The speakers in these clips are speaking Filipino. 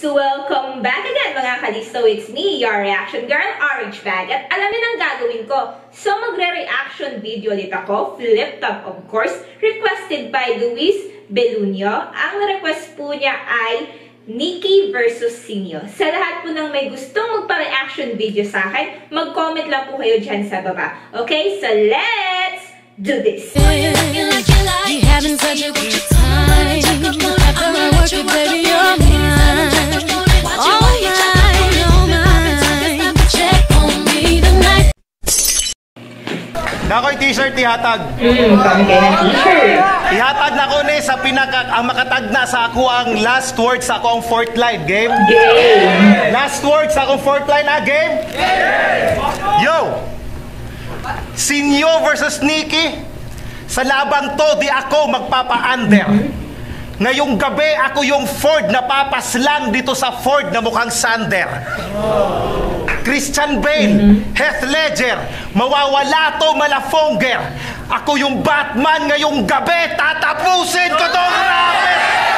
So welcome back again mga kalisto, it's me, your reaction girl, Orange Bag. At alam niyo ang gagawin ko. So magre-reaction video ulit ako, flip top of course, requested by Luis Belunio. Ang request po niya ay Nikki versus Sinyo. Sa lahat po ng may gustong magpa-reaction video sa akin, mag-comment lang po kayo dyan sa baba. Okay, so let's do this! You having such a good time. After I work it, baby, you're mine. All mine, all mine. Check on me tonight. Nako'y t-shirt ihatag. Kami kayo ng t-shirt. Ihatag na ko ni sa ang makatag na sa ako ang last words sa akong fourth line. Game? Game! Last words sa akong fourth line, game? Game! Yo! Sinyo versus Nikki. Sa labang to, di ako magpapa-under. Ngayong gabi, ako yung Ford na papaslang dito sa Ford na mukhang Sander. Christian Bale, Heath Ledger, mawawala to malafonger. Ako yung Batman ngayong gabi, tatapusin ko tong rapper!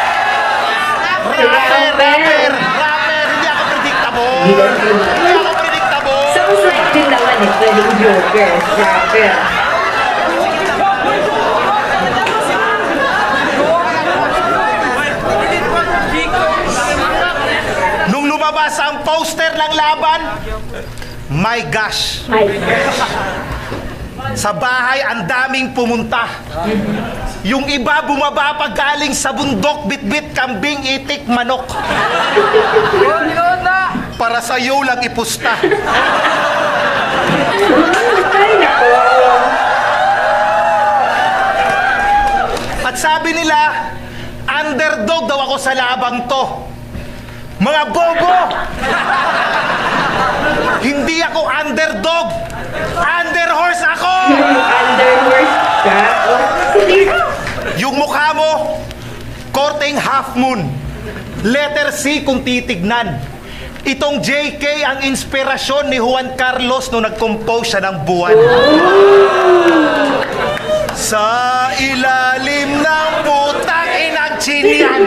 Rapper! Hindi ako predictable! Hindi ako predictable! Sounds like din naman eh, pwedeng Joker, rapper. Nung lumabas ang poster ng laban, my gosh! My gosh! Sa bahay, ang daming pumunta. Yung iba bumaba pa galing sa bundok, bitbit, kambing, itik, manok. Para sa iyo lang ipusta. At sabi nila, underdog daw ako sa labang to. Mga bobo! Hindi ako underdog! Underhorse ako! Underhorse ka? Yung mukha mo, korteng half moon. Letter C kung titignan. Itong JK ang inspirasyon ni Juan Carlos nung nag-compose siya ng buwan. Sa ilalim ng putang inang chinyan.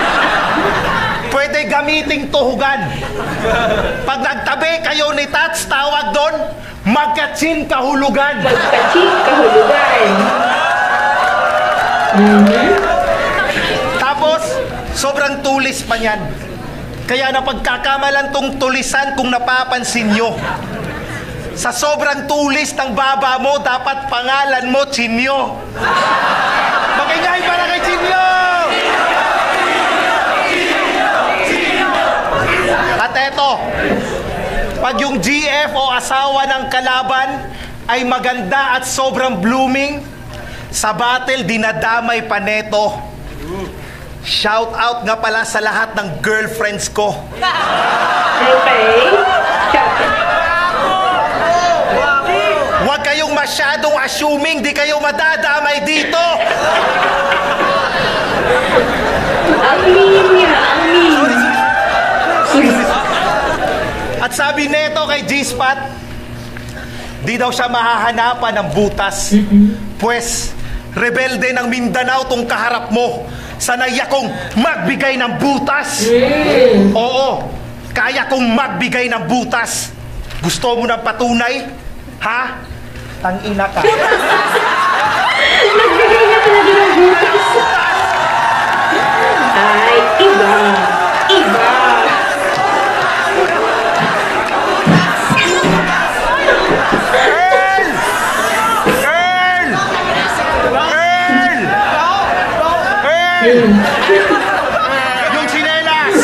Pwede gamiting tuhugan. Pag nagtabi kayo ni Tats, tawag doon, magkachin kahulugan. Magkachin kahulugan. Tapos, sobrang tulis pa niyan. Kaya napagkakamalan tong tulisan kung napapansin nyo. Sa sobrang tulis ng baba mo, dapat pangalan mo, Chinyo. Makingay para kay Chinyo! At eto, pag yung GF o asawa ng kalaban ay maganda at sobrang blooming, sa battle dinadamay pa neto. Shout out nga pala sa lahat ng girlfriends ko. Okay. Huwag kayong masyadong assuming, di kayo madadamay dito. Ang mean niya, ang mean. At sabi neto kay G-Spot, di daw siya mahahanapan ng butas. Pues, rebelde ng Mindanao tong kaharap mo. Sanay akong magbigay ng butas. Oo, kaya kong magbigay ng butas. Gusto mo ng patunay? Ha? Tangina ka. Nagbigay niya talaga ng butas. Ay, iba. Iba. Yung sinelas!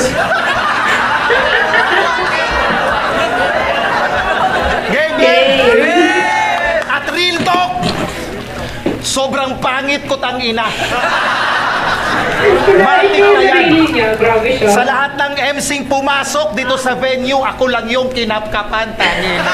Game! At real talk, sobrang pangit ko tangina. Matik na yan. Sa lahat ng MC'ng pumasok dito sa venue, ako lang yung kinapkapan tangina.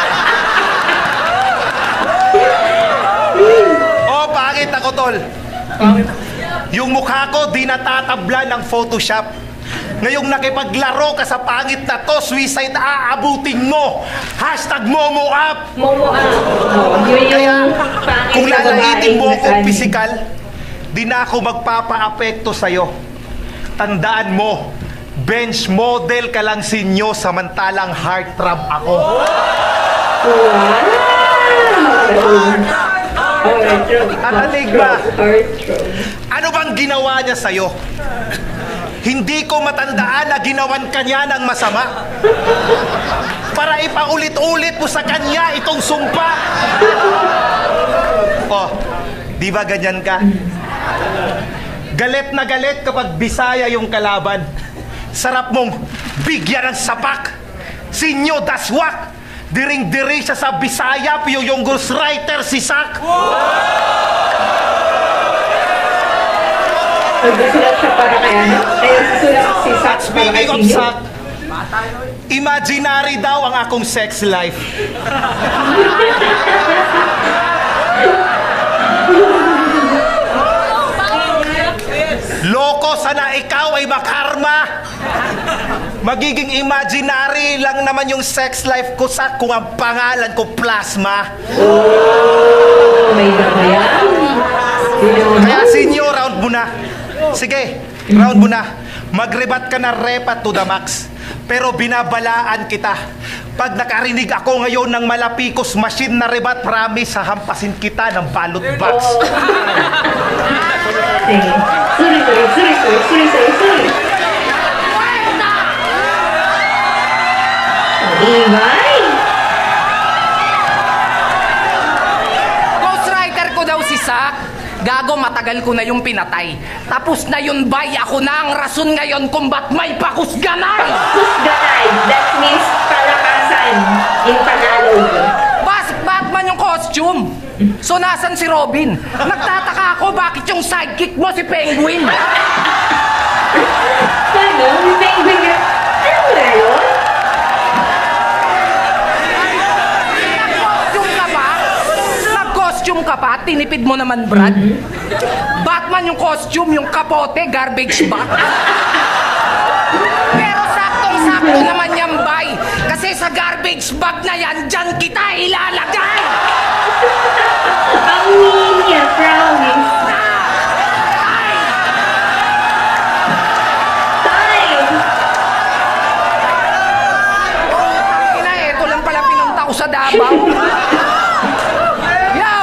Oh, pangit ako, tol. Yung mukha ko, di natatabla ng Photoshop. Ngayong nakipaglaro ka sa pangit na to, suicide aabutin mo. Hashtag Momo Up. Momo Up. Yun yung pangit kung na babae. lalaitin mo akong pisikal, di na ako magpapa-apekto sa'yo. Tandaan mo, bench model ka lang sinyo samantalang heartthrob ako. Anigma, ano bang ginawa niya sa'yo? Hindi ko matandaan na ginawan kanya ng masama para ipaulit-ulit mo sa kanya itong sumpa. Oh, di ba ganyan ka? Galit na galit kapag Bisaya yung kalaban. Sarap mong bigyan ng sapak. Sinyo daswak. Diring-diri siya sa Bisaya, piyo yung ghostwriter si Sak. Nagsusulat siya para kay ano? Kaya susulat si Sak para kay Speaking of Sinyo. Sak, imaginary daw ang akong sex life. Loko, sana ikaw ay makarma. Magiging imaginary lang naman yung sex life ko sa kung ang pangalan ko Plasma. Oh, may kaya. Kaya sinyo, round mo na. Sige, round mo na. Magrebat ka na repat to the max. Pero binabalaan kita. Pag nakarinig ako ngayon ng malapikos machine na rebat, promise, hahampasin kita ng ballot box. Sorry. Ibay! Ghostwriter ko daw si Sak. Gago, matagal ko na yung pinatay. Tapos na yun, bay. Ako na ang rason ngayon kung ba't may pakusganay. Kusganay, that means palakasan in Tagalog. Batman yung costume. So, nasan si Robin? Nagtataka ako bakit yung sidekick mo si Penguin. Paano? May penguin na. Ano mo na yun? Nag-costume ka pa? Tinipid mo naman, Brad. Batman yung costume, yung kapote, garbage bag. Pero saktong-sakto naman yan, bay. Kasi sa garbage bag na yan, dyan kita ilalagay. Ang niya, promise. Time! Ina, eto lang pala pinunta ko sa Davao. Yo!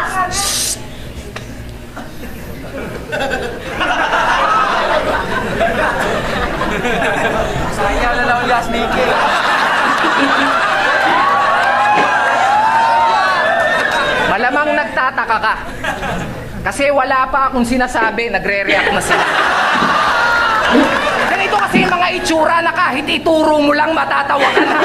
Sayang na lang yung last naked. Malamang nagtataka ka. Kasi wala pa akong sinasabi, nagre-react na sila. Ganito kasi yung mga itsura na kahit ituro mo lang matatawa ka na.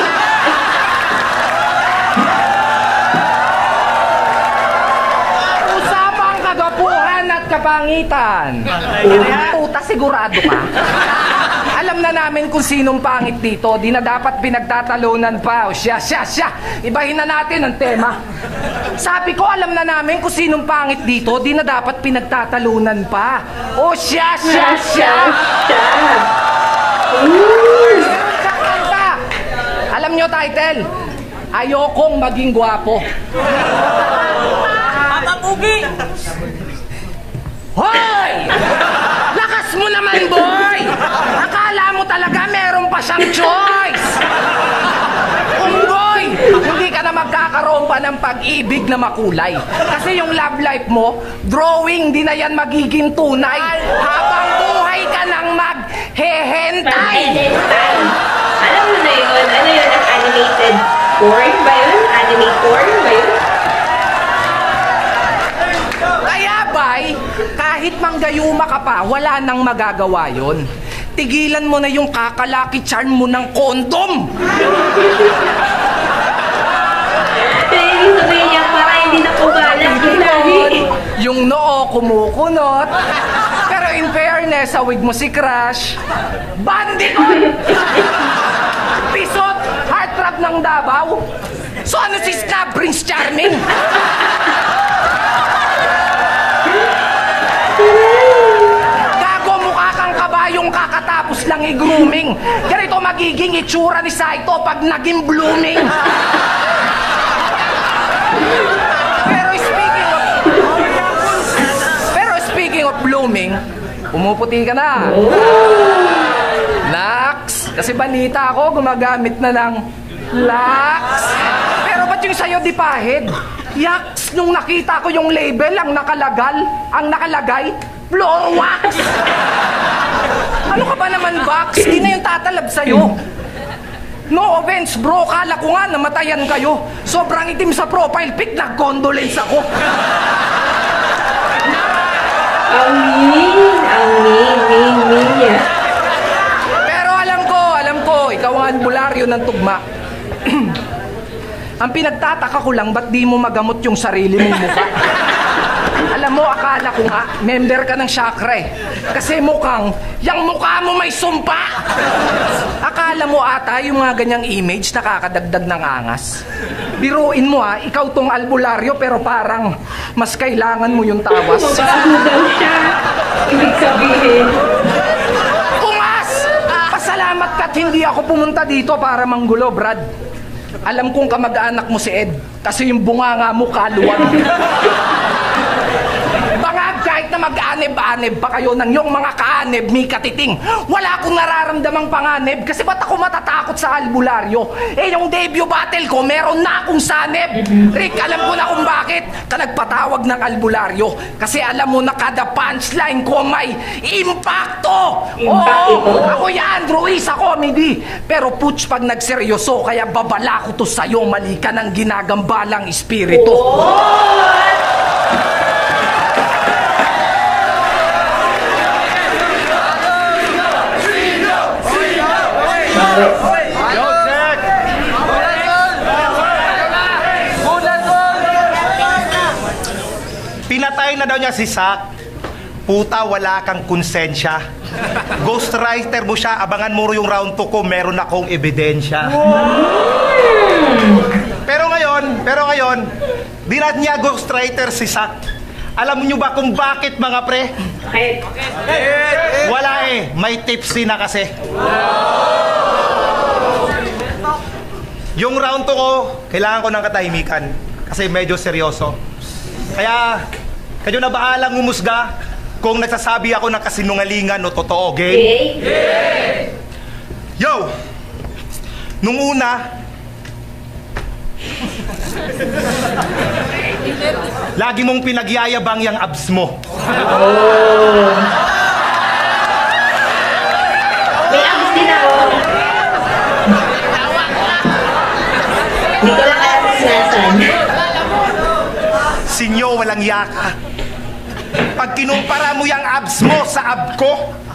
Usapang kagapuhan at kapangitan. Puta, sigurado ka? Alam na namin kung sinong pangit dito. Di na dapat pinagtatalunan pa. O siya. Ibahin na natin ang tema. Sabi ko, alam na namin kung sinong pangit dito. Di na dapat pinagtatalunan pa. O siya. Kanta. Alam nyo, title? Ayokong maging gwapo. Papapugi! Hoy! Lakas mo naman, boy! Akala mo talaga meron pa siyang choice! Boy! Hindi ka na magkakaroon pa ng pag-ibig na makulay. Kasi yung love life mo, drawing, di na yan magiging tunay. Habang buhay ka nang maghehentay! Alam mo na yun? Ano yun? Ang animated porn ba yun? Anime porn ba yun? Kaya, bay, kahit manggayuma ka pa, wala nang magagawa yun. Tigilan mo na yung kakalaki charm mo ng kondom! Pero sabihin niya para hindi na pumalas yung lagi. Yung noo kumukunot. Pero in fairness, sa wig mo si Crush, bandit! Pisot, heartthrob ng Davao. So ano si Snap Prince Charming? Gago, mukha kang kabayong kakatapos lang i-grooming. Ganito magiging itsura ni Saito pag naging blooming. Pero speaking of blooming, pumuputi ka na. Kasi balita ako, gumagamit na ng Lux. Pero ba't yung sa'yo di pahid? Yaks, nung nakita ko yung label, ang nakalagay, floor wax. Ano ka ba naman, Bax? Di na yung tatalab sa'yo. No offense, bro. Kala ko nga namatayan kayo. Sobrang itim sa profile pic, nag-condolence ako. Ang mean niya. Pero alam ko, ikaw ang albularyo ng tugma. Ang pinagtataka ko lang, ba't di mo magamot yung sarili mong mukha? Alam mo, akala ko nga, member ka ng chakra eh. Kasi mukhang, yung mukha mo may sumpa. Akala mo ata yung mga ganyang image nakakadagdag ng angas. Biruin mo ikaw tong albularyo pero parang mas kailangan mo yung tawas. Mabago daw siya. Ibig sabihin. Pumas! Pasalamat ka't hindi ako pumunta dito para manggulo, Brad. Alam kong kamag-anak mo si Ed kasi yung bunganga mo kaluwag. Bangag, kahit na mag-anib-anib pa kayo ng yung mga kaanib, may katiting. Wala akong nararamdamang panganib kasi ba't ako matatakot sa albularyo? Yung debut battle ko, meron na akong sanib. Rick, alam ko na kung bakit ka nagpatawag ng albularyo. Kasi alam mo na kada punchline ko may impacto. Ako yan, Ruiz, ako, Midi. Pero Putsch, pag nagseryoso, kaya babala ko to sa'yo, mali ka ng ginagambalang espiritu. Pinatay na daw niya si Sak. Puta, wala kang konsensya. Ghostwriter mo siya, abangan mo yung round 2 ko, meron akong ebidensya. Pero ngayon, di na niya ghostwriter si Sak. Alam niyo ba kung bakit, mga pre? Bakit? Wala may tipsy na kasi. Yung round 2 ko, kailangan ko ng katahimikan kasi medyo seryoso. Kaya, kayo na bahalang umusga kung nagsasabi ako ng kasinungalingan o totoo, game? Okay. Yo! Nung una, lagi mong pinagyayabang yung abs mo. May abs din ako. Hindi ko lang alam kung nasan. Sinyo, walang yaka. Pag kinumpara mo yung abs mo sa ab ko,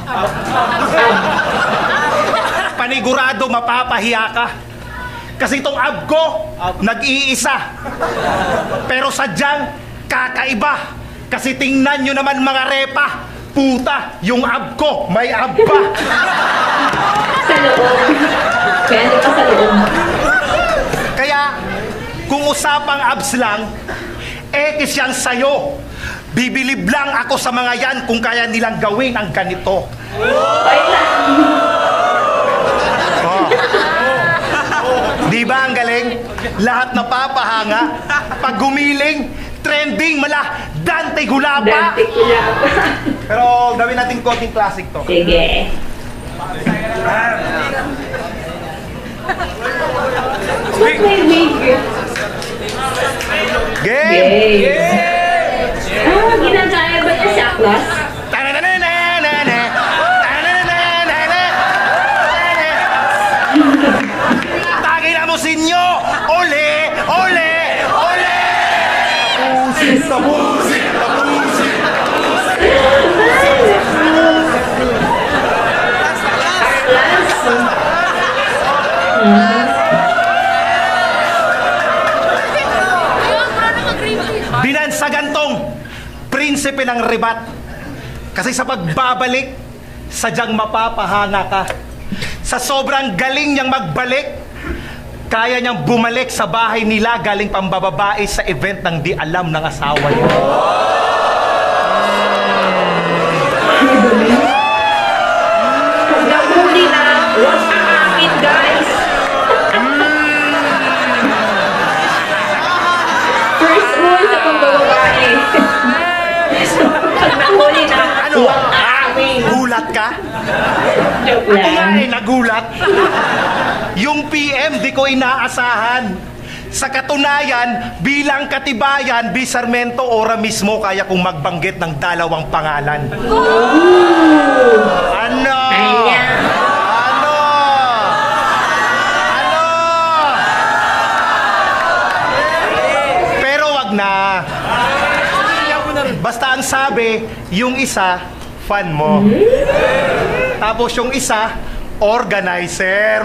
panigurado mapapahiya ka. Kasi itong ab ko, nag-iisa. Pero sadyang kakaiba. Kasi tingnan nyo naman mga repa, puta, yung ab ko, may ab pa. Sa loob. Kaya hindi pa sa loob. Kaya, kung usapang abs lang, ekis yan sa'yo. Bibilib lang ako sa mga yan kung kaya nilang gawin ang ganito. Wait lang. Di ba ang galing? Lahat napapahanga. Pag gumiling, trending, mala, Dante Gulapa. Dante Gulapa. Pero gawin natin konting classic to. Sige. Ba't may wig? Game! Ginagaya ba niya si Aklas? Tagay na mo sinyo! Ole! Ole! Ole! Pusit na pusit na pusit! Binansagan tong prinsipe ng ribat. Kasi sa pagbabalik, sadyang mapapahanga ka. Sa sobrang galing niyang magbalik, kaya niyang bumalik sa bahay nila galing pambababae sa event ng di alam ng asawa niya. Nahuli na. Huwag aamin, guys. First rule sa pambababae. Pag nahuli na, Ano? huwag aamin. Gulat ka? Joke Ako nga lang. nagulat. Yung PM di ko inaasahan. Sa katunayan, bilang katibayan, Bisarmento ora mismo kaya kong magbanggit ng dalawang pangalan. Ano? Ayan. Ano? Ano? Pero wag na. Basta ang sabi, yung isa, fan mo. Tapos yung isa, organizer.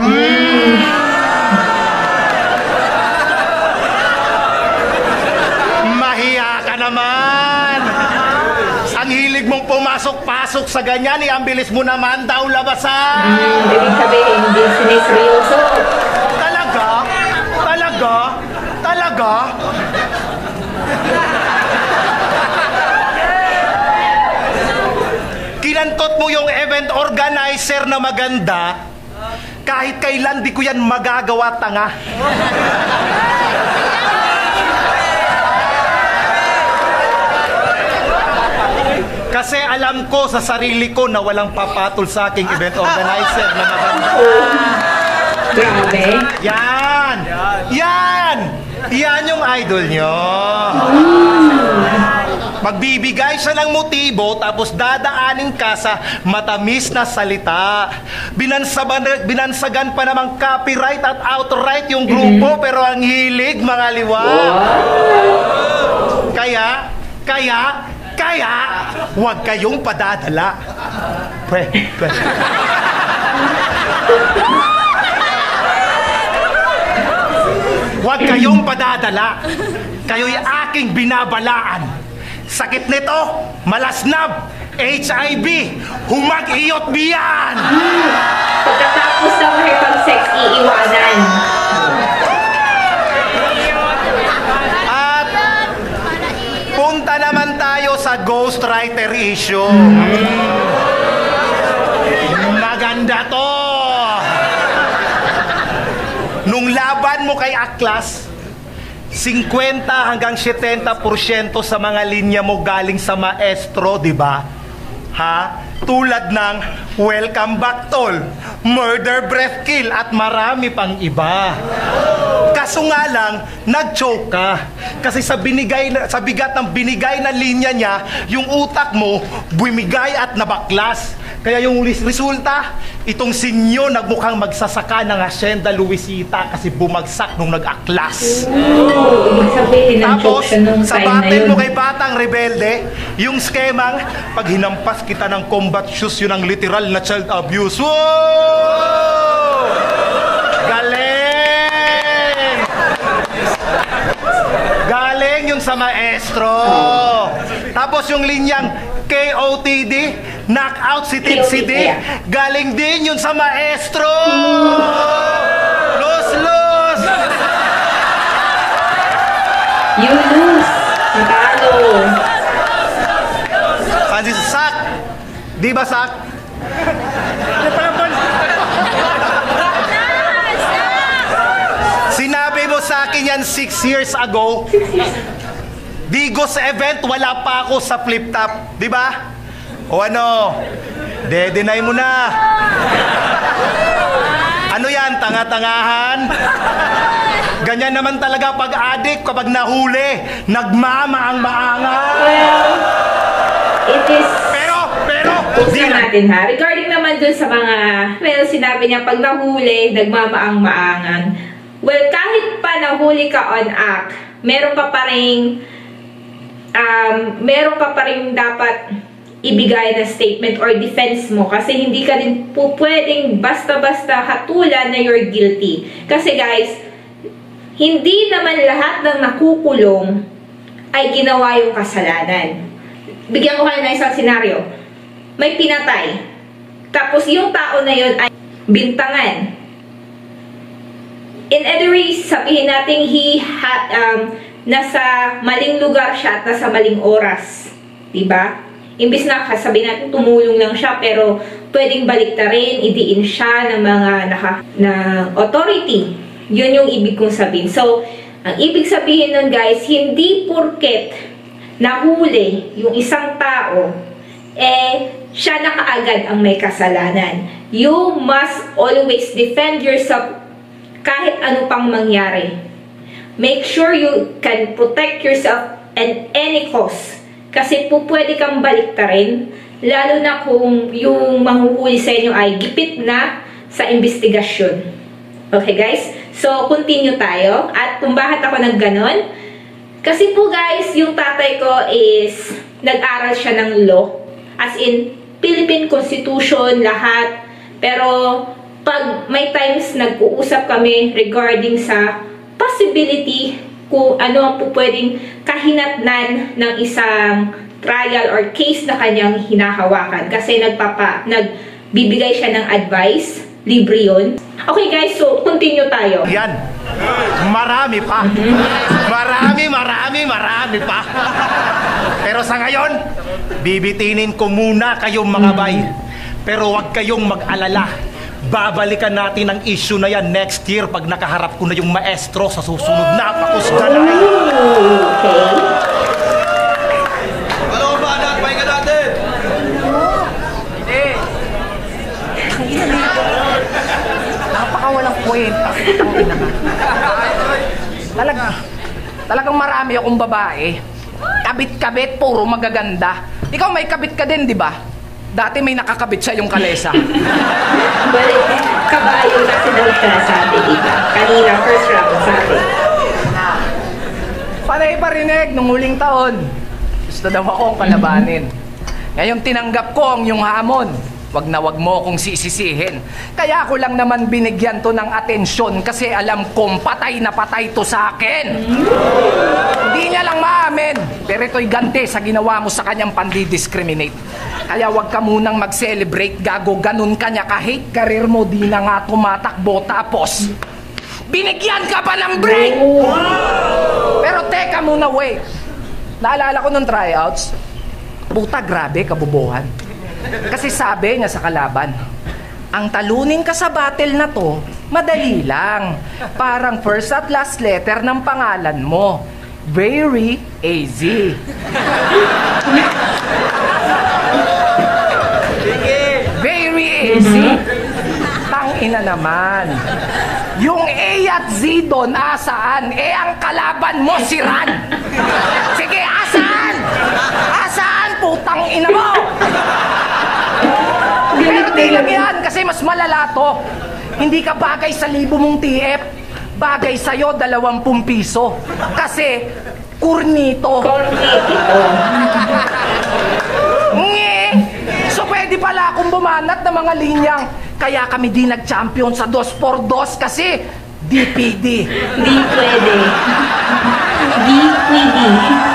Mahiya ka naman. Ang hilig mong pumasok-pasok sa ganyan, ang bilis mo naman daw labasan. Ibig sabihin, hindi siniseryoso. Talaga? Talaga? Talaga? Kinantot mo yung event organizer na maganda, kahit kailan di ko yan magagawa, tanga. Kasi alam ko sa sarili ko na walang papatol sa aking event organizer na maganda. Grabe. Yan! Yan! Yan yung idol nyo. Magbibigay siya ng motibo tapos dadaanin ka sa matamis na salita. Binansagan pa namang copyright at outright yung grupo pero ang hilig mga liwa. Kaya, huwag kayong padadala. Huwag kayong padadala. Kayo'y aking binabalaan. Sakit nito, malasnab, HIV, humag-iyot biyan. Pagkatapos na makipag-sex, iiwanan. At punta naman tayo sa ghostwriter issue. Maganda to. Nung laban mo kay Aklas, 50 hanggang 70% sa mga linya mo galing sa maestro, di ba? Ha? Tulad ng Welcome Back Tol, Murder Breath Kill at marami pang iba. Kaso nga lang, nag-choke ka. Kasi sa bigat ng binigay na linya niya, yung utak mo bumigay at nabaklas. Kaya yung resulta, itong sinyo nagmukhang magsasaka ng Hacienda Luisita kasi bumagsak nung nag-aklas. Ibig sabihin, Tapos, choke siya nung sa time na battle yun. mo kay Batang Rebelde, yung skemang, pag hinampas kita ng combat shoes, yun ang literal na child abuse. Wow! Galing! Galing yung sa maestro. Tapos yung linyang KOTD, knockout si Tipsy D, galing din yun sa maestro. Los! You lose. Natalo. Kasi Sak, di ba Sak? Sinabi mo sa akin yan 6 years ago. Digos event, wala pa ako sa flip top, di ba? O ano? De-deny mo na. Ano yan, tanga-tangahan? Ganyan naman talaga pag-addict kapag nahuli, nagmamaang-maangan. Well, it is... Pero, Pusin natin ha. Regarding naman dun sa mga, well, sinabi niya pag nahuli, nagmamaang-maangan. Well, kahit pa nahuli ka on act, meron ka pa rin dapat ibigay na statement or defense mo kasi hindi ka din po pwedeng basta-basta hatulan na you're guilty. Kasi guys, hindi naman lahat ng nakukulong ay ginawa yung kasalanan. Bigyan ko kayo ng isang senaryo. May pinatay. Tapos yung tao na yun ay bintangan. In other words, sabihin natin nasa maling lugar siya at nasa maling oras. Diba? Imbis na sabihin natin tumulong lang siya pero pwedeng baliktarin, idiin siya ng mga authority. Yun yung ibig kong sabihin. So, ang ibig sabihin nun guys, hindi porket nahuli yung isang tao, siya na kaagad ang may kasalanan. You must always defend yourself kahit ano pang mangyari. Make sure you can protect yourself at any cost. Kasi po pwede kang baliktarin, lalo na kung yung manghuhuli sa inyo ay gipit na sa investigasyon. Okay guys? So, continue tayo. At kung bakit ako nagganon? Kasi po guys, yung tatay ko is nag-aral siya ng law. As in, Philippine Constitution, lahat. Pero, pag may times nag-uusap kami regarding sa possibility kung ano ang po pwedeng kahinatnan ng isang trial or case na kanyang hinahawakan. Kasi nagbibigay siya ng advice. Libre yun. Okay guys, so continue tayo. Yan. Marami pa. Marami pa. Pero sa ngayon, bibitinin ko muna kayong mga bay. Pero huwag kayong mag-alala. Babalikan natin ang issue na yan next year pag nakaharap ko na yung maestro sa susunod na pakusgalay. Okay. Ano ba anak? Pahinga natin! Napakawalang kwenta. Talagang marami akong babae. Kabit-kabit, puro magaganda. Ikaw may kabit ka din, di ba? Dati may nakakabit siya yung kalesa. Well, kabayo na sinabi ka sa atin, diba? Kanina, first round sa atin. Panay parinig nung huling taon. Gusto daw akong kalabanin. Ngayon tinanggap ko ang iyong hamon. Wag na wag mo kong sisisihin. Kaya ako lang naman binigyan to ng atensyon kasi alam kong patay na patay to sa akin. Hindi niya lang maamin. Pero ito'y ganti sa ginawa mo sa kanyang pandidiscriminate. Kaya wag ka munang mag-celebrate, gago. Ganun ka niya kahit karir mo di na nga tumatakbo. Tapos, binigyan ka pa ng break! Pero teka muna, wait. Naalala ko nung tryouts, puta grabe, kabubuhan. Kasi sabi niya sa kalaban, ang talunin ka sa battle na to, madali lang. Parang first at last letter ng pangalan mo. Very easy. Very easy. Tangina naman. Yung A at Z doon, asaan? Eh, ang kalaban mo, si Ran. Sige, asaan? Asaan, putang ina mo? Pero di lang yan, kasi mas malala to. Hindi ka bagay sa 1,000 mong TF. Bagay sa'yo, 20 piso. Kasi, kurnito. Nge! So, pwede pala akong bumanat ng mga linyang. Kaya kami di nag-champion sa 2x2 kasi DPD. Di pwede. Di pwede.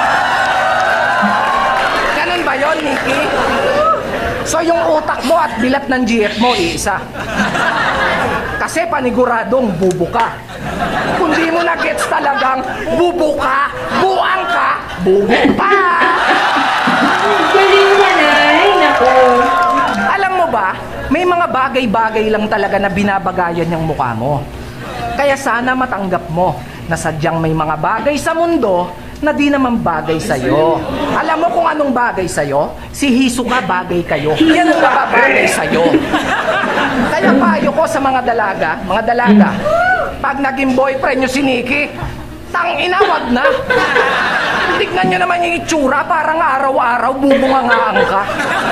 Ganun ba yun, Nikki? So yung utak mo at bilat ng GF mo, isa. Kasi paniguradong bubuka. Kung di mo na-gets talagang bubuka, buang ka, bubuka. Galing mo, Nay. Nako. Alam mo ba, may mga bagay-bagay lang talaga na binabagayan yung mukha mo. Kaya sana matanggap mo na sadyang may mga bagay sa mundo na di naman bagay sa'yo. Alam mo kung anong bagay sa'yo? Si Hisoka bagay kayo. Yan ang nababagay sa'yo. Kaya payo ko sa mga dalaga, pag naging boyfriend nyo si Nikki, tangina, wag na. Tignan nyo naman yung itsura, parang araw-araw bubungangaan ka.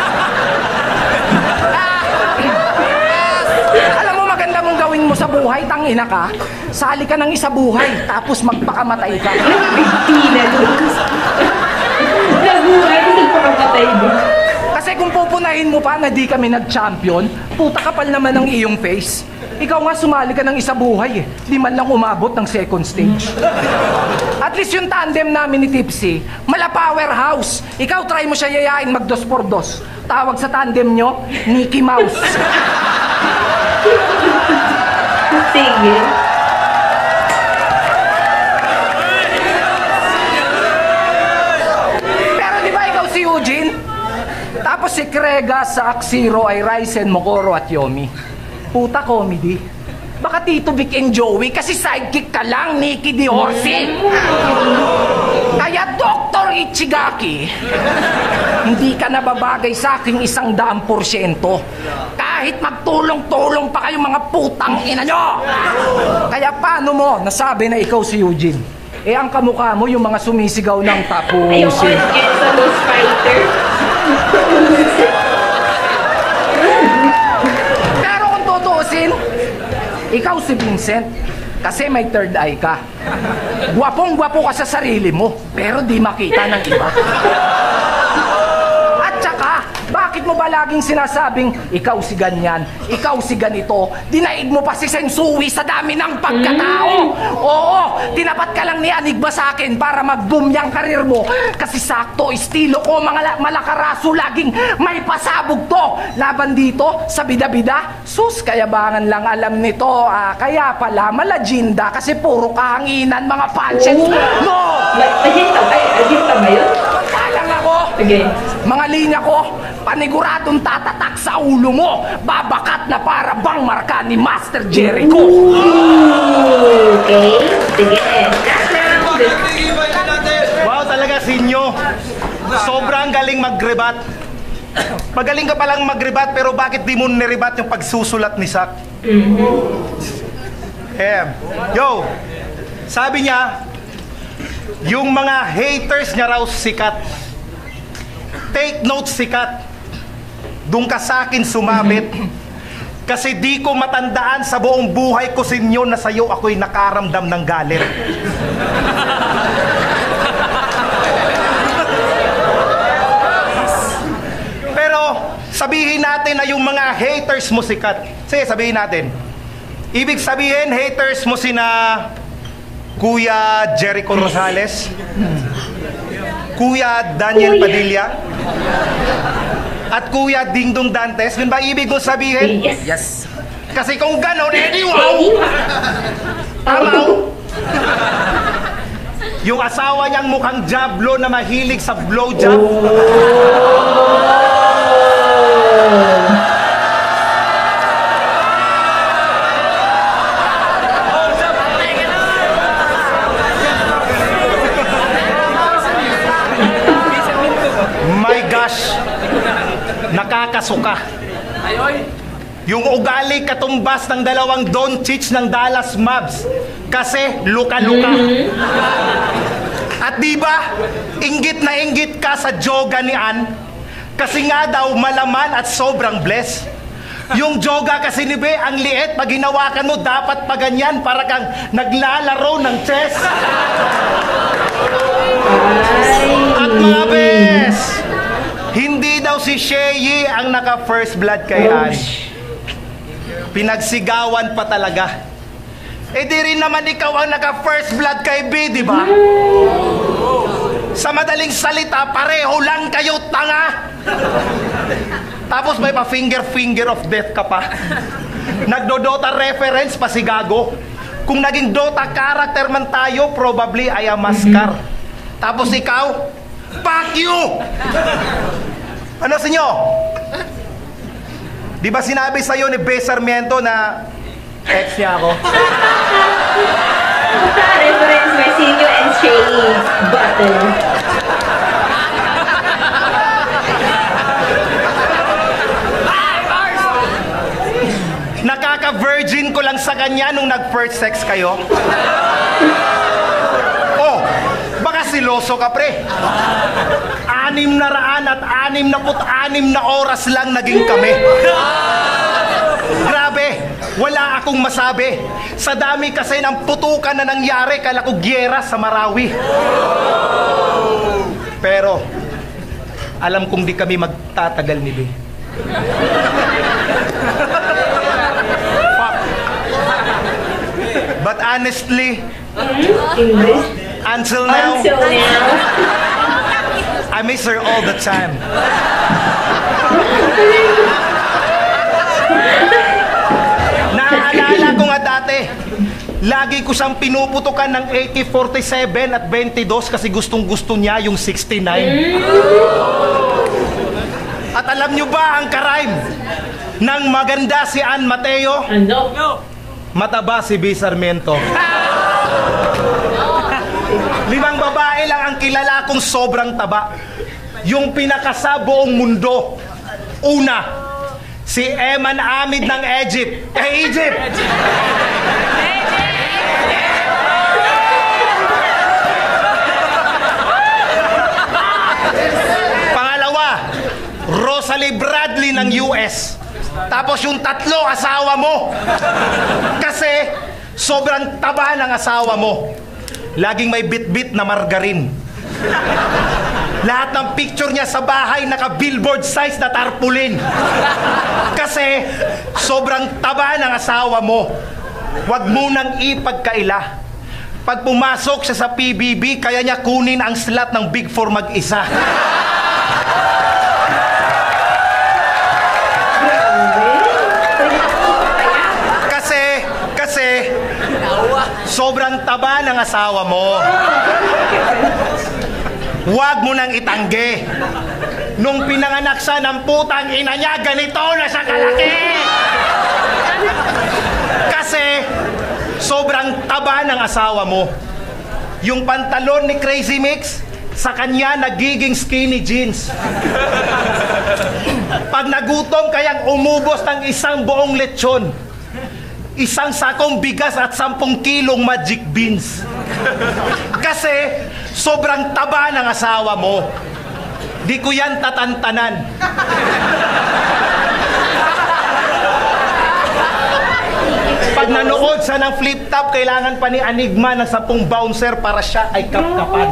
Alam mo, maganda mong gawin mo sa buhay, tangina ka. Sali ka ng isa buhay, tapos magpakamatay ka. Hindi na doon. Nabuhay, nagpakamatay doon. Kasi kung pupunahin mo pa na di kami nag-champion, puta kapal naman ng iyong face. Ikaw nga sumali ka ng isa buhay eh. Di man lang umabot ng second stage. At least yung tandem namin ni Tipsy, mala powerhouse. Ikaw try mo siya yayain mag 2x2. Tawag sa tandem nyo, Mickey Mouse. Sige. Pero di ba ikaw si Eugene? Tapos si Krega sa Aksiro ay Ryzen, Mokoro at Yomi. Puta comedy. Baka Tito Vic and Joey kasi sidekick ka lang, Nikki Di Horsey. Kaya Dr. Ichigaki, hindi ka nababagay sa aking 100%. Kahit magtulong-tulong pa kayong mga putang ina nyo. Kaya paano mo nasabi na ikaw si Eugene? Eh ang kamukha mo yung mga sumisigaw ng tapusin. Ayoko sa Ghost Fighter. Pero kung tutuusin, ikaw si Vincent. Kasi may third eye ka. Gwapong-gwapo ka sa sarili mo, pero di makita ng iba. At saka, bakit mo ba laging sinasabing, ikaw si ganyan, ikaw si ganito, dinaig mo pa si Sensui sa dami ng pagkatao? Oo, tinapat ka lang ni Anigba sa akin para mag-boom yung karir mo. Kasi sakto, estilo ko, mga malakaraso, laging may pasabog to. Laban dito, sa bida-bida, sus, kayabangan lang alam nito. Kaya pala, malajinda, kasi puro kahanginan, mga punches mo. Ajinta ba yun? Talang ako. Sige. Mga linya ko, paniguradong tatatak sa ulo mo. Babakat na para bang marka ni Master Jericho. Okay. Sige. Last round. Wow, talaga sinyo. Sobrang galing mag-rebat. Magaling ka palang mag-rebat, pero bakit di mo nirebat yung pagsusulat ni Sak? Yo, sabi niya, yung mga haters niya raw sikat. Take note, sikat. Doon ka sa akin sumabit. Kasi di ko matandaan sa buong buhay ko sinyo na sa'yo ako'y nakaramdam ng galit. Pero sabihin natin na yung mga haters mo sikat. Sige, sabihin natin. Ibig sabihin, haters mo sina Kuya Jericho Rosales, Kuya Daniel Padilla, at Kuya Dingdong Dantes. Yun ba ibig mo sabihin? Yes. Kasi kung ganon, edi wow! Tamaw! Yung asawa niyang mukhang jablo na mahilig sa blowjob. My gosh! Nakakasuka. Yung ugali katumbas ng dalawang Doncic ng Dallas Mavs. Kasi luka-luka. At diba, inggit na inggit ka sa joga ni Ann. Kasi nga daw malaman at sobrang blessed. Yung joga kasi ni Be, ang liit. Pag hinawakan mo, dapat pa ganyan para kang naglalaro ng chess. At mga bes, hindi daw si Sheyi ang naka-first blood kay Ann. Pinagsigawan pa talaga. Eh di rin naman ikaw ang naka-first blood kay B, di ba? Sa madaling salita, pareho lang kayo tanga. Tapos may pa-finger of death ka pa. Nagdo-Dota reference pa si Gago. Kung naging Dota character man tayo, probably ay a maskar. Tapos ikaw, fuck you! Ano sa inyo? Di ba sinabi sa'yo ni Be Sarmiento na ex niya ako? Reference by Sinyo and Shay Battle. Nakaka-virgin ko lang sa kanya nung nag-first sex kayo. Oh, baka siloso ka pre. 666 na oras lang naging kami. Grabe, wala akong masabi. Sa dami kasi ng putukan na nangyari, kala ko gyera sa Marawi. Pero, alam kong di kami magtatagal ni Be. Fuck. But honestly, until now, I miss her all the time. Naaalala ko nga dati, lagi ko siyang pinuputukan ng AK-47 at 22 kasi gustong-gusto niya yung 69. At alam niyo ba ang karime ng maganda si Ann Mateo? Ano? Mataba si B. Sarmiento. 5 babae lang ang kilala kong sobrang taba. Yung pinakasa buong mundo. Una, si Eman Amid ng Egypt. Egypt! Pangalawa, Rosalie Bradley ng US. Tapos yung tatlo, asawa mo. Kasi sobrang taba ng asawa mo. Laging may bit-bit na margarin. Lahat ng picture niya sa bahay naka-billboard size na tarpaulin. Kasi sobrang taba ng asawa mo. Huwag munang ipagkaila. Pag pumasok siya sa PBB, kaya niya kunin ang slot ng Big Four mag-isa. Kasi sobrang taba ng asawa mo. Huwag mo nang itanggi. Nung pinanganak siya ng putang ina niya, ganito na siya kalaki. Kasi sobrang taba ng asawa mo. Yung pantalon ni Crazy Mix, sa kanya nagiging skinny jeans. Pag nagutom, kayang umubos ng isang buong lechon. Isang sakong bigas at 10 kilong magic beans. Kasi sobrang taba ng asawa mo. Di ko yan tatantanan. Pag nanood siya ng flip top, kailangan pa ni Enigma ng 10 bouncer para siya ay kapkapan.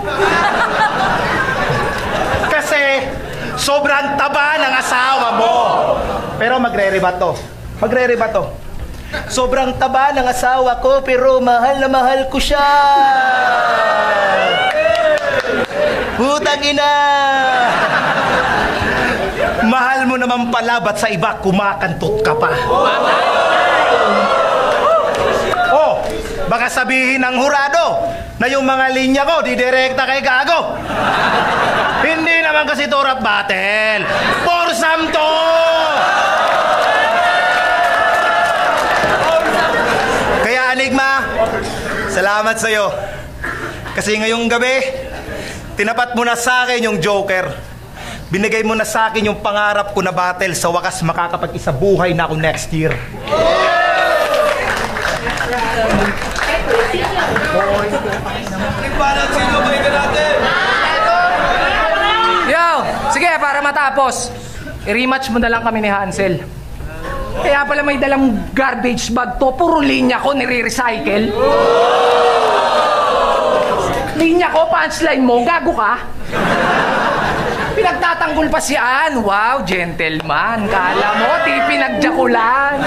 Kasi sobrang taba ng asawa mo. Pero magre-rebato. Sobrang taba ng asawa ko, pero mahal na mahal ko siya. Putang ina! Mahal mo naman pala, ba't sa iba kumakantot ka pa? Oh, baka sabihin ng hurado na yung mga linya ko didirekta kay Gago. Hindi naman kasi to rap battle. Porsam to! Kaya Enigma, salamat sa'yo. Kasi ngayong gabi, tinapat mo na sa akin yung Joker. Binigay mo na sa akin yung pangarap ko na battle. Sa wakas, makakapag-isa buhay na ako next year. Yo, sige, para matapos, i-rematch mo na lang kami ni Hansel. Kaya pala may dalang garbage bag to, puro linya ko nire-recycle. Linya ko, punchline mo, gago ka. Pinagtatanggol pa si Ann. Wow, gentleman. Kala mo, di pinagjakulan.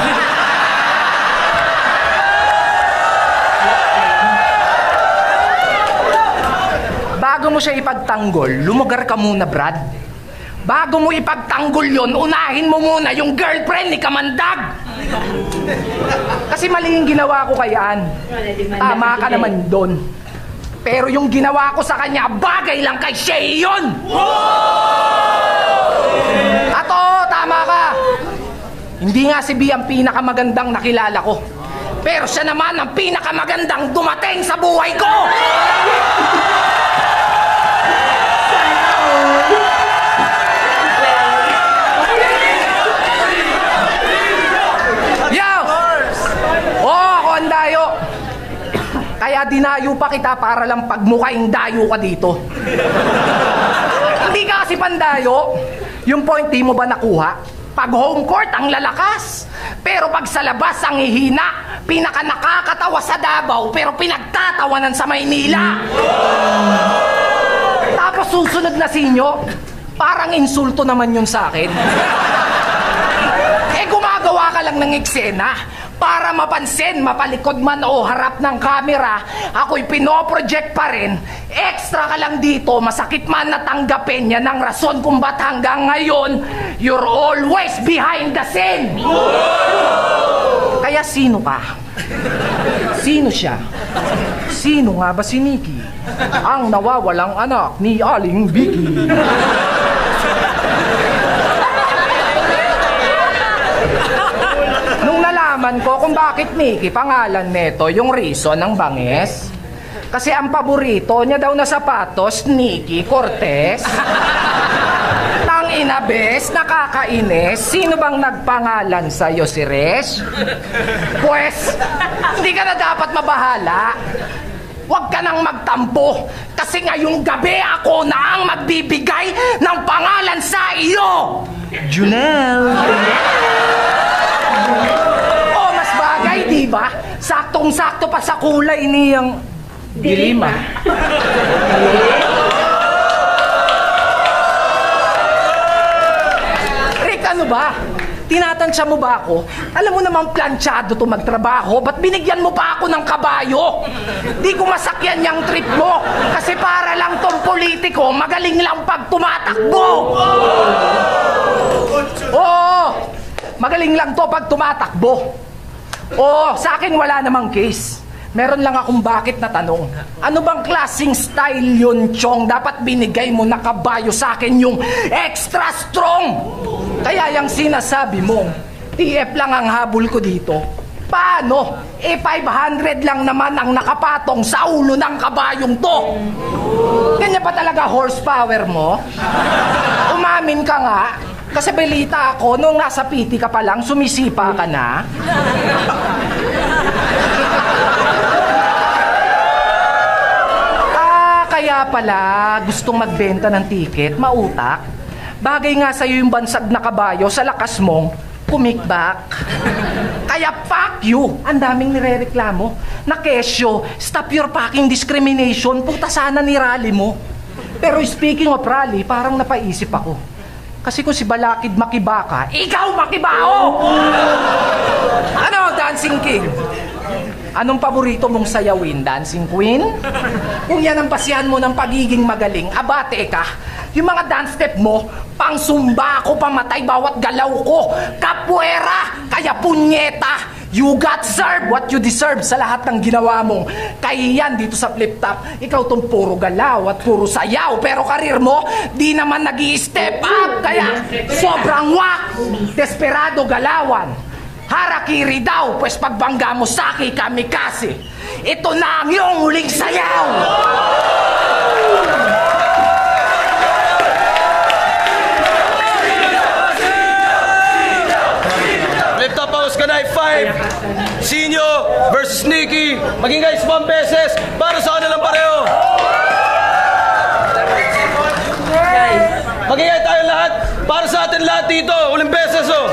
Bago mo siya ipagtanggol, lumugar ka muna, Brad. Bago mo ipagtanggol yon, unahin mo muna yung girlfriend ni Kamandag. Kasi mali yung ginawa ko kay Ann. Tama ka naman doon. Pero yung ginawa ko sa kanya, bagay lang kay Shay yun! Ato, tama ka! Hindi nga si B ang pinakamagandang nakilala ko. Pero siya naman ang pinakamagandang dumating sa buhay ko! Yo! Oh, ako ang dayo! Kaya dinayo pa kita para lang pagmukaing dayo ka dito. Hindi ka kasi pandayo. Yung point di mo ba nakuha? Pag home court ang lalakas. Pero pag sa labas ang hihina. Pinaka nakakatawa sa Davao pero pinagtatawanan sa Maynila. Tapos susunod na sinyo, parang insulto naman yun sa akin. Eh gumagawa ka lang ng eksena para mapansin, mapalikod man o harap ng camera, ako'y pinoproject pa rin. Extra ka lang dito, masakit man natanggapin yan ang rason kung ba't hanggang ngayon, you're always behind the scene. Kaya sino ka? Sino siya? Sino nga ba si Nikki? Ang nawawalang anak ni Aling Vicky. Nung nalaman ko kung bakit Nikki pangalan neto, yung reason ng banges, Kasi ang paborito niya daw na sapatos, Nikki Cortez. Tang inabes, nakakainis. Sino bang nagpangalan sa'yo, si Resh? Pues, hindi ka na dapat mabahala. Huwag ka nang magtampo. Kasi ngayong gabi ako na ang magbibigay ng pangalan sa iyo. Junel. Oh, mas bagay, di ba? Saktong-sakto pa sa kulay niyang dilima. Rick, ano ba? Tinatansya mo ba ako? Alam mo namang planchado to magtrabaho, ba't binigyan mo pa ako ng kabayo? Di ko masakyan yung trip mo, kasi para lang tong politiko, magaling lang pag tumatakbo. Oo, magaling lang to pag tumatakbo. Oo, sa akin wala namang case. Meron lang akong bakit na tanong. Ano bang klaseng style yun, Chong? Dapat binigay mo na kabayo sa akin yung extra strong. Kaya yung sinasabi mo, TF lang ang habol ko dito. Paano? 500 lang naman ang nakapatong sa ulo ng kabayong to. Ganyan pa talaga horsepower mo? Umamin ka nga. Kasi balita ako, nung nasa PT ka pa lang, sumisipa ka na. Kaya pala, gustong magbenta ng ticket, mautak. Bagay nga sa'yo yung bansag na kabayo sa lakas mong kumikbak. Kaya fuck you! Ang daming nirereklamo. Na kesyo, stop your fucking discrimination. Puta sana ni rally mo. Pero speaking of rally, parang napaisip ako. Kasi kung si Balakid makibaka, ikaw makibao! Ano, Dancing King? Anong paborito mong sayawin, Dancing Queen? Kung yan ang pasihan mo ng pagiging magaling, abate ka. Yung mga dance step mo, pang sumba ako pamatay bawat galaw ko. Capoeira, kaya punyeta. You got served what you deserve sa lahat ng ginawa mong. Kaya yan dito sa flip top, ikaw tong puro galaw at puro sayaw. Pero karir mo, di naman nag-i-step up. Kaya sobrang wak. Desperado galawan. Harakiri daw, pues pagbangga mo sa'ki kamikasi. Ito na ang iyong huling sayaw! Flip top house ka na 5. Sinyo versus Nikki. Maging guys 1 beses para sa kanilang pareho. Maging tayo lahat para sa atin lahat dito. Uling beses oh.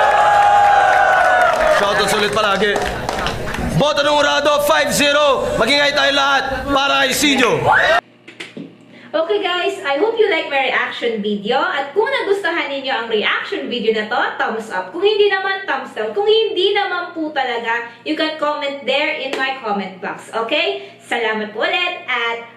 Shoutout sulit palagi. Boto ng Urado, 5-0. Magingay tayo lahat para kay Sinyo. Okay guys, I hope you like my reaction video. At kung nagustuhan ninyo ang reaction video na to, thumbs up. Kung hindi naman, thumbs down. Kung hindi naman po talaga, you can comment there in my comment box. Okay? Salamat po ulit at